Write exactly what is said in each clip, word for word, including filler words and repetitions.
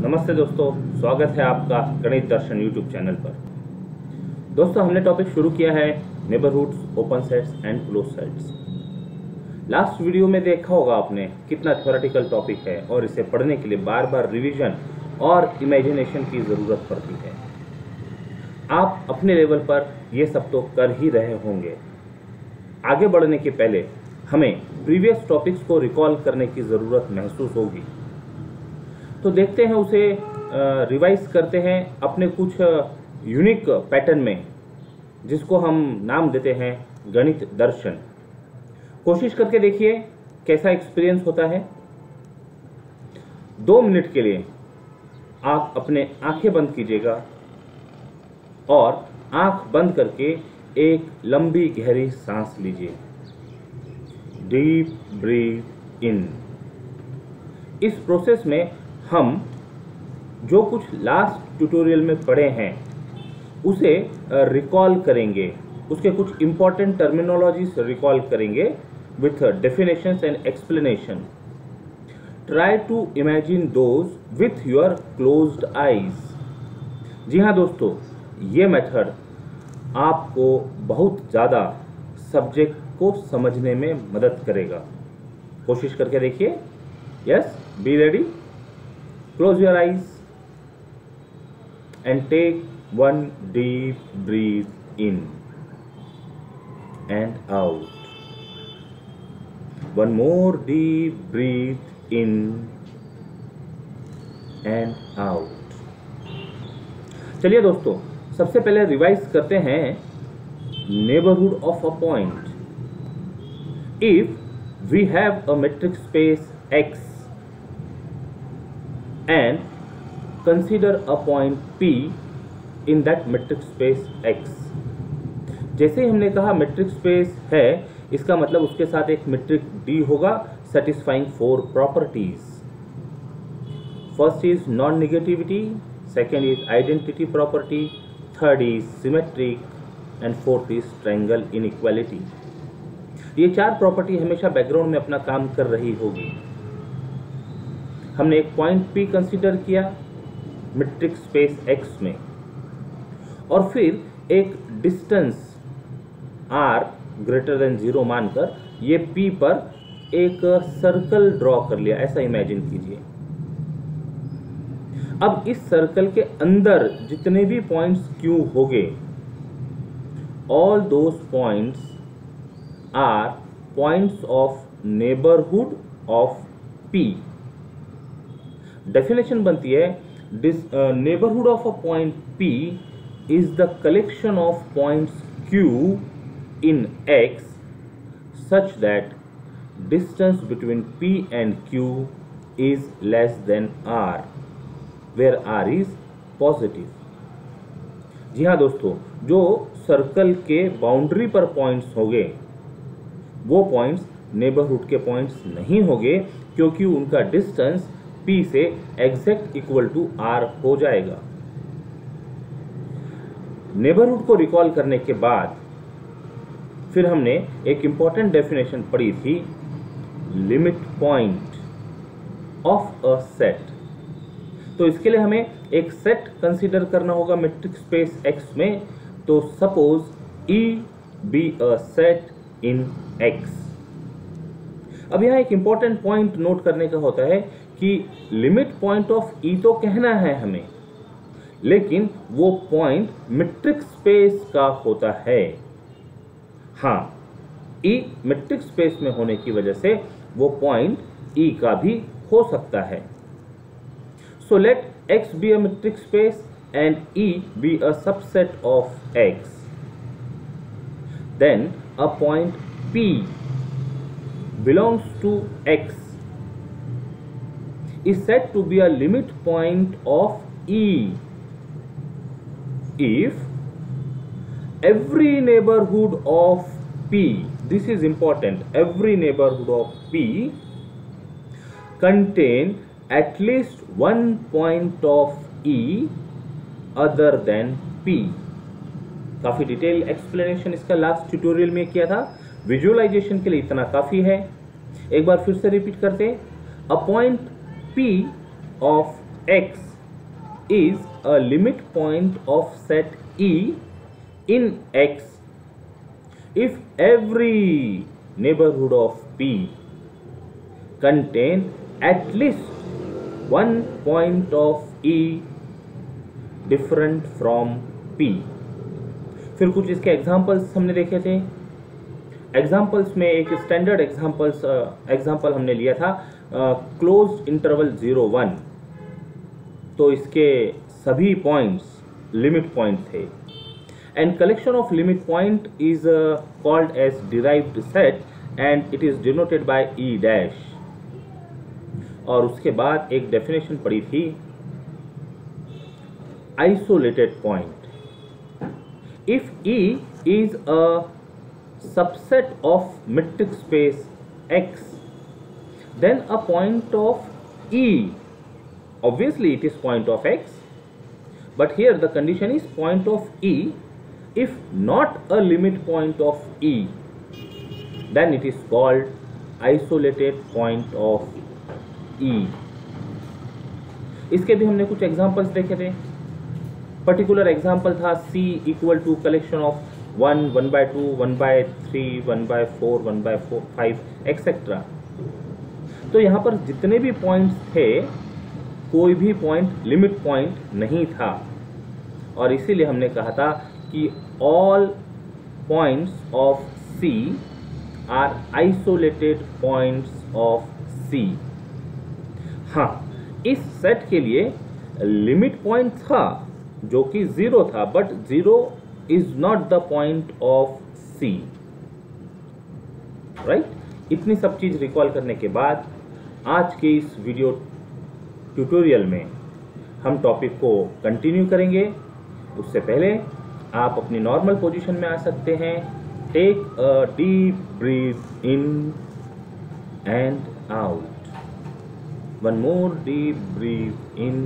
नमस्ते दोस्तों, स्वागत है आपका गणित दर्शन यूट्यूब चैनल पर। दोस्तों, हमने टॉपिक शुरू किया है neighbourhoods, open sets and close sets. Last video में देखा होगा आपने कितना थ्योरेटिकल टॉपिक है और इसे पढ़ने के लिए बार बार रिवीजन और इमेजिनेशन की ज़रूरत पड़ती है। आप अपने लेवल पर ये सब तो कर ही रहे होंगे। आगे बढ़ने के पहले हमें प्रीवियस टॉपिक्स को रिकॉल करने की ज़रूरत महसूस होगी, तो देखते हैं उसे रिवाइज करते हैं अपने कुछ यूनिक पैटर्न में, जिसको हम नाम देते हैं गणित दर्शन। कोशिश करके देखिए कैसा एक्सपीरियंस होता है। दो मिनट के लिए आप अपने आंखें बंद कीजिएगा और आंख बंद करके एक लंबी गहरी सांस लीजिए। Deep breath in. इस प्रोसेस में हम जो कुछ लास्ट ट्यूटोरियल में पढ़े हैं उसे रिकॉल करेंगे, उसके कुछ इंपॉर्टेंट टर्मिनोलॉजीज रिकॉल करेंगे with definitions and explanation. Try to imagine those with your closed eyes. जी हाँ दोस्तों, ये मेथड आपको बहुत ज़्यादा सब्जेक्ट को समझने में मदद करेगा। कोशिश करके देखिए। Yes, be ready. Close your eyes and take one deep breath in and out. One more deep breath in and out. चलिए दोस्तों, सबसे पहले रिवाइज करते हैं neighborhood of a point. If we have a metric space X and consider a point P in that metric space X. जैसे ही हमने कहा metric space है, इसका मतलब उसके साथ एक metric D होगा satisfying four properties. First is non-negativity, second is identity property, third is symmetric and fourth is triangle inequality. ये चार प्रॉपर्टी हमेशा बैकग्राउंड में अपना काम कर रही होगी। हमने एक पॉइंट P कंसीडर किया मेट्रिक स्पेस X में, और फिर एक distance R greater than zero मानकर ये P पर एक सर्कल ड्रॉ कर लिया। ऐसा इमेजिन कीजिए। अब इस सर्कल के अंदर जितने भी पॉइंट्स Q होंगे, all those points are points of neighbourhood of P। Definition बनती है neighbourhood of a point P is the collection of points Q in X such that distance between P and Q is less than R, where R is positive. जी हाँ दोस्तों, जो circle के boundary पर points होंगे वो points neighbourhood के points नहीं होंगे, क्योंकि उनका डिस्टेंस P से एग्जैक्ट इक्वल टू R हो जाएगा। नेबरहुड को रिकॉल करने के बाद फिर हमने एक इंपॉर्टेंट डेफिनेशन पढ़ी थी, limit point of a set. तो इसके लिए हमें एक सेट कंसीडर करना होगा मेट्रिक स्पेस X में। तो suppose E be a set in X। अब यहाँ एक इंपॉर्टेंट पॉइंट नोट करने का होता है कि लिमिट पॉइंट ऑफ E तो कहना है हमें, लेकिन वो पॉइंट मेट्रिक स्पेस का होता है। हाँ, E मेट्रिक स्पेस में होने की वजह से वो पॉइंट E का भी हो सकता है। So let X be a metric space and E be a subset of X। Then a point P belongs to X is said to be a limit point of E if every neighborhood of P, this is important, every neighborhood of P contain at least one point of E other than P. काफी detail explanation इसका last tutorial में किया था। Visualisation के लिए इतना काफी है। एक बार फिर से रिपीट करते, a point P of X is a limit point of set E in X if every neighborhood of P contain at least one point of E different from P। फिर कुछ इसके एग्जाम्पल्स हमने देखे थे। Examples में एक standard examples example हमने लिया था क्लोज इंटरवल जीरो वन, तो इसके सभी पॉइंट्स लिमिट पॉइंट थे। And collection of limit point is called as derived set and it is denoted by E dash. और उसके बाद एक डेफिनेशन पढ़ी थी isolated point. If E is a subset of metric space X, then a point of E, obviously it is point of X, but here the condition is point of E. If not a limit point of E, then it is called isolated point of E. इसके भी हमने कुछ examples देखे थे। Particular example था C equal to collection of one, one by two, one by three, one by four, one by four five etcetera. तो यहाँ पर जितने भी पॉइंट्स थे कोई भी पॉइंट लिमिट पॉइंट नहीं था, और इसीलिए हमने कहा था कि all points of C are isolated points of C। हाँ, इस सेट के लिए लिमिट पॉइंट था जो कि जीरो था, but zero is not the point of C, right. इतनी सब चीज रिकॉल करने के बाद आज के इस वीडियो ट्यूटोरियल में हम टॉपिक को कंटिन्यू करेंगे। उससे पहले आप अपनी नॉर्मल पोजीशन में आ सकते हैं। Take a deep breath in and out. One more deep breath in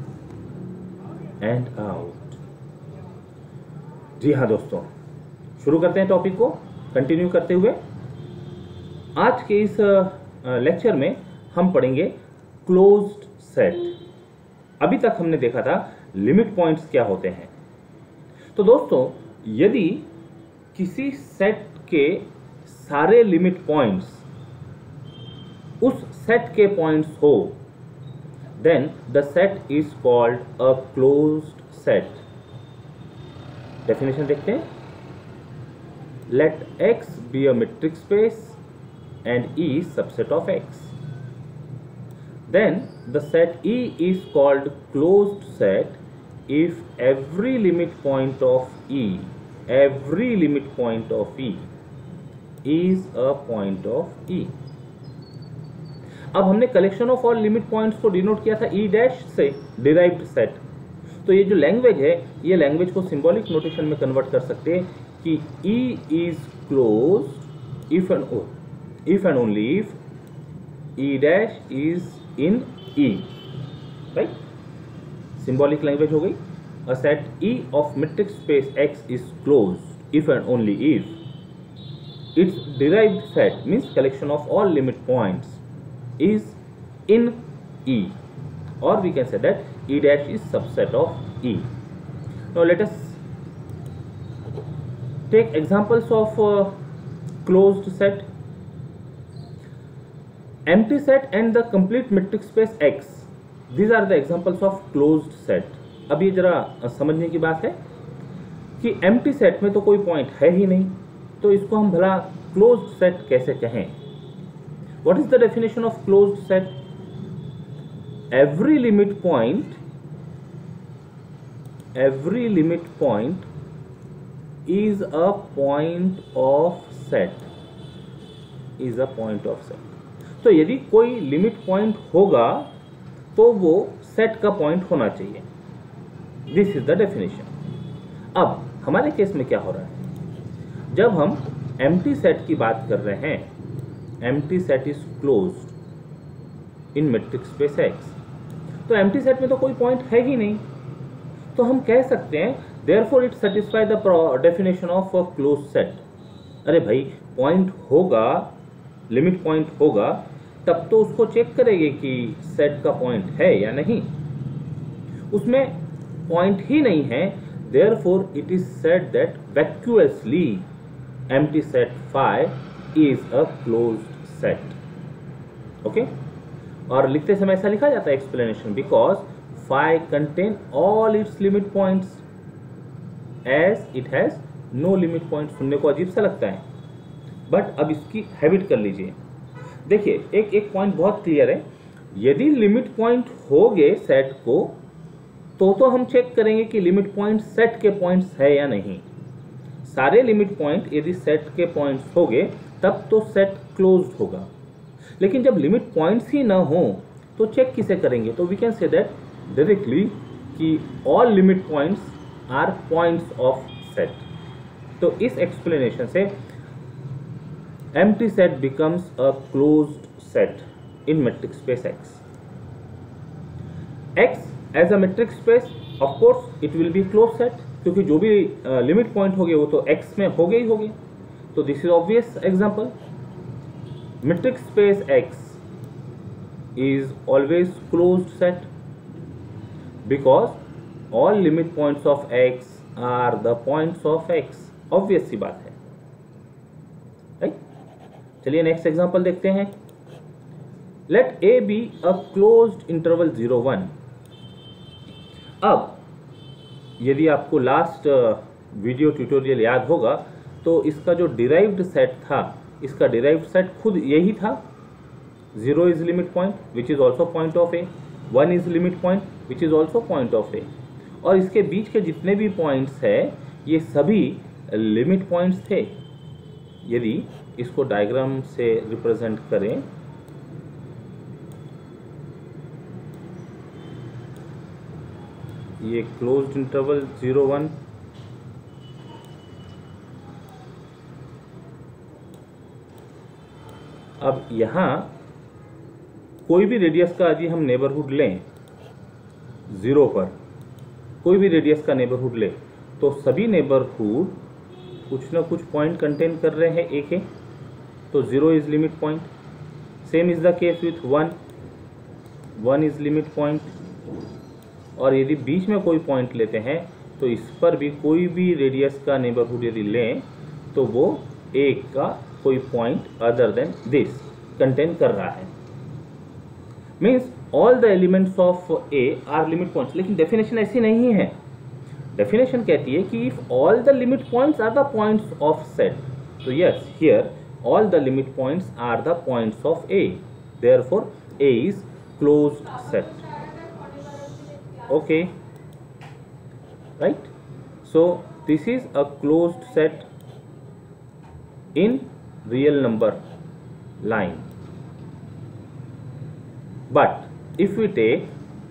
and out. जी हाँ दोस्तों, शुरू करते हैं टॉपिक को कंटिन्यू करते हुए। आज के इस लेक्चर में हम पढ़ेंगे क्लोज्ड सेट। अभी तक हमने देखा था लिमिट पॉइंट्स क्या होते हैं। तो दोस्तों, यदि किसी सेट के सारे लिमिट पॉइंट्स उस सेट के पॉइंट्स हो, then the set is called a closed set. Definition देखते हैं। Let X be a metric space and E subset of X. Then the set E is called closed set if every limit point of E, every limit point of E is a point of E. अब हमने collection of all limit points को denote किया था E dash से, derived set. तो ये जो language है, ये लैंग्वेज को सिंबॉलिक नोटेशन में कन्वर्ट कर सकते हैं कि E is close if and if and only if E dash is in E, right. Symbolic language हो गई। A set E of metric space X is close if and only if it's derived set means collection of all limit points is in E, or we can say that E dash is subset of E. Now let us take examples of uh, closed set. Empty set and the complete metric space X, these are the examples of closed set. अब ये जरा समझने की बात है कि empty set में तो कोई पॉइंट है ही नहीं, तो इसको हम भला closed set कैसे कहें। What is the definition of closed set? Every limit point, every limit point is a point of set, is a point of set. तो यदि कोई लिमिट पॉइंट होगा तो वो सेट का पॉइंट होना चाहिए। This is the definition. अब हमारे केस में क्या हो रहा है, जब हम एम्प्टी सेट की बात कर रहे हैं, empty set is closed in metric space X, तो एम्प्टी सेट में तो कोई पॉइंट है ही नहीं, तो हम कह सकते हैं therefore it satisfy the definition of a closed set. अरे भाई, पॉइंट होगा, लिमिट पॉइंट होगा, तब तो उसको चेक करेंगे कि सेट का पॉइंट है या नहीं। उसमें पॉइंट ही नहीं है, therefore it is said that vacuously empty set phi is a closed set. Okay, और लिखते समय ऐसा लिखा जाता है explanation, because phi contain all its limit points as it has no limit point. सुनने को अजीब सा लगता है, बट अब इसकी हैबिट कर लीजिए। देखिए एक एक पॉइंट बहुत क्लियर है, यदि लिमिट पॉइंट हो गए सेट को तो तो हम चेक करेंगे कि लिमिट पॉइंट सेट के पॉइंट्स है या नहीं। सारे लिमिट पॉइंट यदि सेट के पॉइंट्स हो गए तब तो सेट क्लोज्ड होगा, लेकिन जब लिमिट पॉइंट्स ही ना हो तो चेक किसे करेंगे? तो we can say that directly कि all limit points are points of set. तो इस एक्सप्लेनेशन से empty set becomes a closed set in metric space X. X as a metric space, of course it will be closed set, क्योंकि जो भी limit point हो गए वो तो X में हो गए ही हो गए। तो this is obvious example, metric space X is always closed set because all limit points of X are the points of X। Obvious सी बात है, राइट। चलिए नेक्स्ट एग्जांपल देखते हैं। Let A be a closed interval zero one. अब यदि आपको last video tutorial याद होगा तो इसका जो डिराइव्ड सेट था, इसका डिराइव्ड सेट खुद यही था। Zero is limit point which is also point of A, one is limit point which is also point of A, और इसके बीच के जितने भी पॉइंट्स है ये सभी लिमिट पॉइंट्स थे। यदि इसको डायग्राम से रिप्रेजेंट करें, ये क्लोज्ड इंटरवल जीरो वन, अब यहां कोई भी रेडियस का यदि हम नेबरहुड लें, जीरो पर कोई भी रेडियस का नेबरहुड ले तो सभी नेबरहुड कुछ ना कुछ पॉइंट कंटेन कर रहे हैं एक एक। तो zero is limit point, same is the case with one, one is limit point. और यदि बीच में कोई पॉइंट लेते हैं तो इस पर भी कोई भी रेडियस का नेबरहुड यदि लें तो वो एक का कोई point other than this contain कर रहा है। Means all the elements of A are limit points. लेकिन डेफिनेशन ऐसी नहीं है, डेफिनेशन कहती है कि if all the limit points are the points of set, तो yes here all the limit points are the points of A, therefore A is closed set। okay, right? So this is a closed set in real number line, but if we take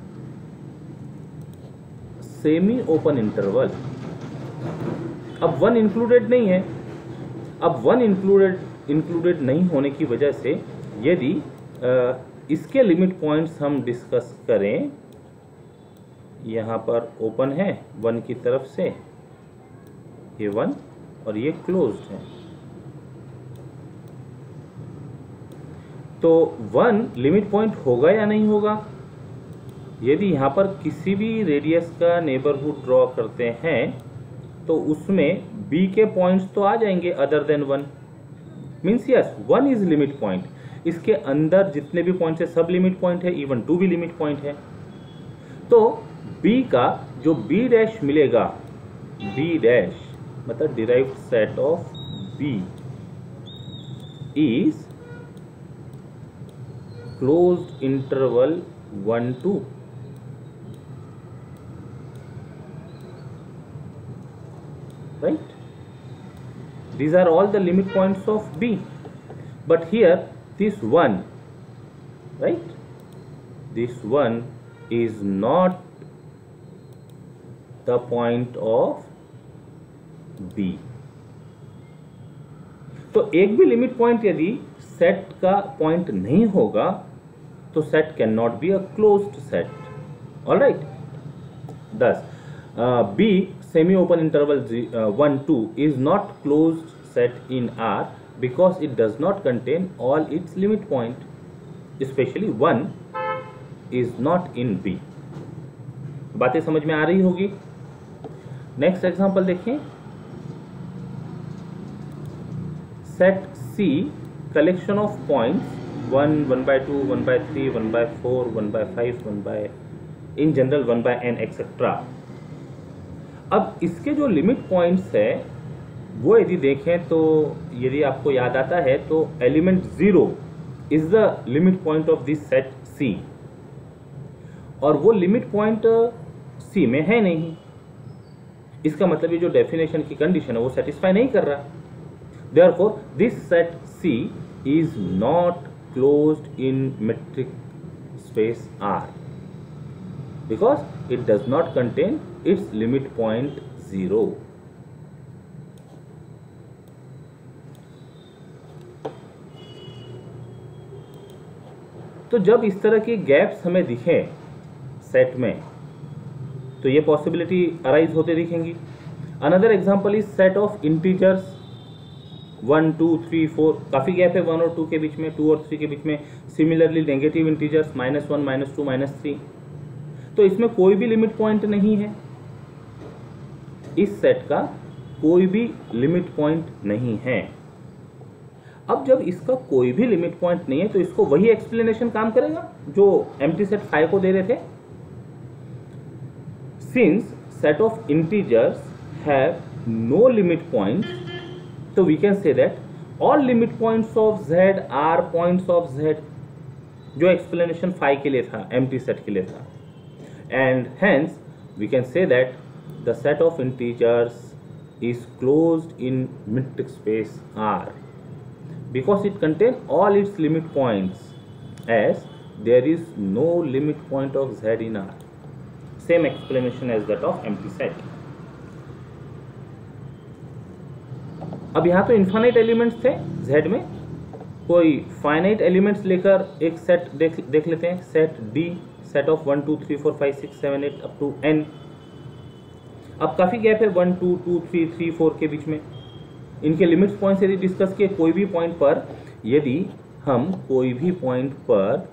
semi open interval, अब one included नहीं है। अब one included included नहीं होने की वजह से यदि आ, इसके लिमिट पॉइंट्स हम डिस्कस करें, यहाँ पर ओपन है वन की तरफ से, ये वन और ये क्लोज्ड है, तो वन लिमिट पॉइंट होगा या नहीं होगा? यदि यहाँ पर किसी भी रेडियस का नेबरहुड ड्रॉ करते हैं तो उसमें बी के पॉइंट्स तो आ जाएंगे other than one. Means yes one is limit point, इसके अंदर जितने भी पॉइंट्स है सब लिमिट पॉइंट है, इवन टू भी लिमिट पॉइंट है। तो बी का जो बी डैश मिलेगा, बी डैश मतलब derived set of B is closed interval one two. right? These are all the limit points of B, but here this one, right, this one is not the point of B। तो एक भी limit point यदि set का point नहीं होगा तो set cannot be a closed set. All right, thus uh, B semi open interval uh, one two is not closed set in R because it does not contain all its limit point, especially one is not in B। बातें समझ में आ रही होगी। Next example देखें, set C collection of points one, one by two, one by three, one by four, one by five, one by in general one by n etcetera. अब इसके जो लिमिट पॉइंट्स है वो यदि देखें तो यदि आपको याद आता है तो element zero is the limit point of this set C, और वो लिमिट पॉइंट सी में है नहीं। इसका मतलब ये जो डेफिनेशन की कंडीशन है वो सेटिस्फाई नहीं कर रहा। Therefore this set C is not closed in metric space R because it does not contain its limit point zero. तो जब इस तरह की गैप्स हमें दिखे सेट में तो ये पॉसिबिलिटी अराइज होते दिखेंगी। Another example is set of integers one, two, three, four, काफ़ी गैप है वन और टू के बीच में, टू और थ्री के बीच में। Similarly negative integers minus one, minus two, minus three, तो इसमें कोई भी लिमिट पॉइंट नहीं है। इस सेट का कोई भी लिमिट पॉइंट नहीं है। अब जब इसका कोई भी लिमिट पॉइंट नहीं है तो इसको वही एक्सप्लेनेशन काम करेगा जो एम्प्टी सेट फाइव को दे रहे थे। Since set of integers have no limit points, so we can say that all limit points of Z are points of Z, जो एक्सप्लेनेशन फाइव के लिए था, एम्प्टी सेट के लिए था। And hence we can say that the set of integers is closed in metric space R because it contains all its limit points as there is no limit point of Z in R. Same explanation as that of empty set. अब यहाँ तो infinite elements थे Z में, कोई finite elements लेकर एक set देख देख लेते हैं। Set D, set of one, two, three, four, five, six, seven, eight up to n. अब काफ़ी गैप है one, two, two, three, three, four के बीच में। इनके लिमिट्स पॉइंट्स यदि डिस्कस किए, कोई भी पॉइंट पर यदि हम कोई भी पॉइंट पर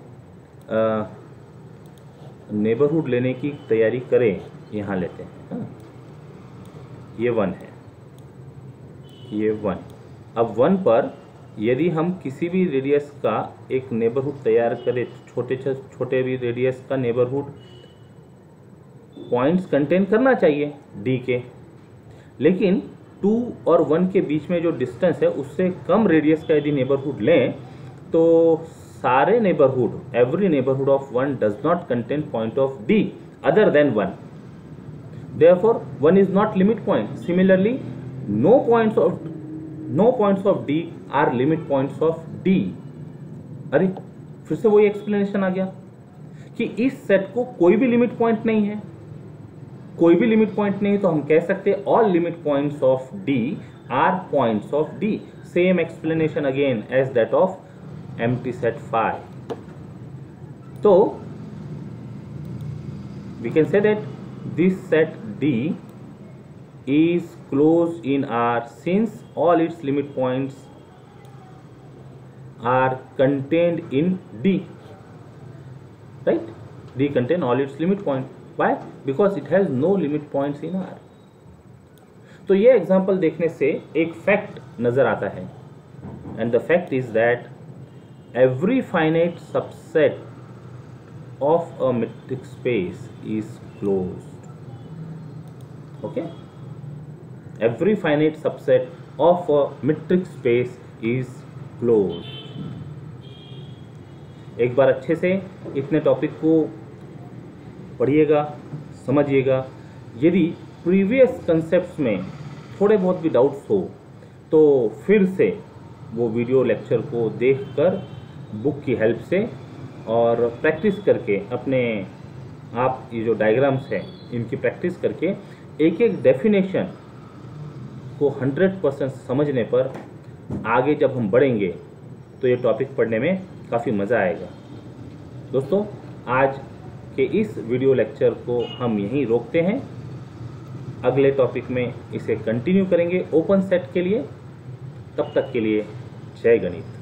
नेबरहुड लेने की तैयारी करें, यहाँ लेते हैं, हाँ, ये वन है, ये वन। अब वन पर यदि हम किसी भी रेडियस का एक नेबरहुड तैयार करें, छोटे छोटे भी रेडियस का नेबरहुड पॉइंट्स कंटेन करना चाहिए डी के, लेकिन टू और वन के बीच में जो डिस्टेंस है उससे कम रेडियस का यदि नेबरहुड लें तो सारे neighbourhood, every neighbourhood of one does not contain point of D other than one, therefore one is not limit point. Similarly no points of no points of D are limit points of D। अरे फिर से वही explanation आ गया कि इस set को कोई भी लिमिट पॉइंट नहीं है। कोई भी लिमिट पॉइंट नहीं तो हम कह सकते हैं all limit points of D are points of D। Same explanation again as that of empty set five. तो we can say that this set D is closed in R since all its limit points are contained in D, right? D contain all its limit point. Why? Because it has no limit points in R. तो ये example देखने से एक fact नजर आता है, and the fact is that every finite subset of a metric space is closed. Okay? Every finite subset of a metric space is closed. एक बार अच्छे से इतने टॉपिक को पढ़िएगा, समझिएगा। यदि प्रीवियस कंसेप्ट्स में थोड़े बहुत भी डाउट्स हो तो फिर से वो वीडियो लेक्चर को देखकर बुक की हेल्प से और प्रैक्टिस करके अपने आप ये जो डायग्राम्स हैं इनकी प्रैक्टिस करके एक एक डेफिनेशन को हंड्रेड परसेंट समझने पर आगे जब हम बढ़ेंगे तो ये टॉपिक पढ़ने में काफ़ी मज़ा आएगा। दोस्तों, आज के इस वीडियो लेक्चर को हम यहीं रोकते हैं। अगले टॉपिक में इसे कंटिन्यू करेंगे ओपन सेट के लिए। तब तक के लिए जय गणित।